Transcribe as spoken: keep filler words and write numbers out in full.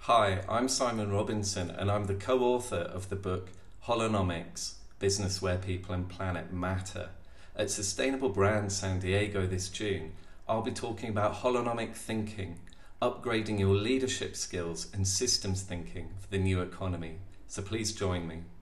Hi, I'm Simon Robinson and I'm the co-author of the book Holonomics, Business Where People and Planet Matter. At Sustainable Brand San Diego this June, I'll be talking about holonomic thinking, upgrading your leadership skills and systems thinking for the new economy. So please join me.